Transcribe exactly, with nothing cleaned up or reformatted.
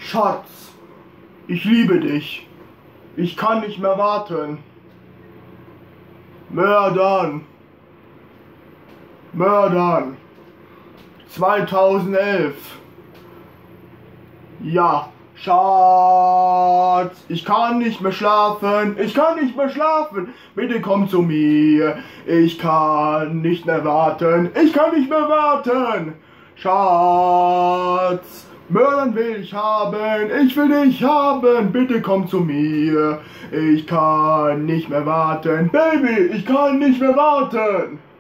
Schatz, ich liebe dich. Ich kann nicht mehr warten. Mördern. Mördern. zweitausendelf. Ja, Schatz, ich kann nicht mehr schlafen. Ich kann nicht mehr schlafen. Bitte komm zu mir. Ich kann nicht mehr warten. Ich kann nicht mehr warten. Schatz, Mördern will ich haben. Ich will dich haben. Bitte komm zu mir. Ich kann nicht mehr warten. Baby, ich kann nicht mehr warten.